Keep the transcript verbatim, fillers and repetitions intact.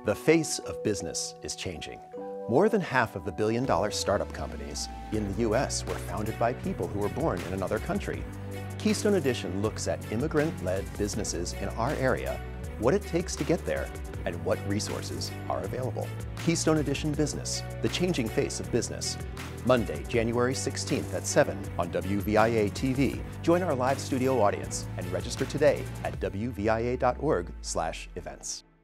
The face of business is changing. More than half of the billion-dollar startup companies in the U S were founded by people who were born in another country. Keystone Edition looks at immigrant-led businesses in our area, what it takes to get there, and what resources are available. Keystone Edition Business, the changing face of business. Monday, January sixteenth at seven on W V I A T V. Join our live studio audience and register today at W V I A dot org slash events.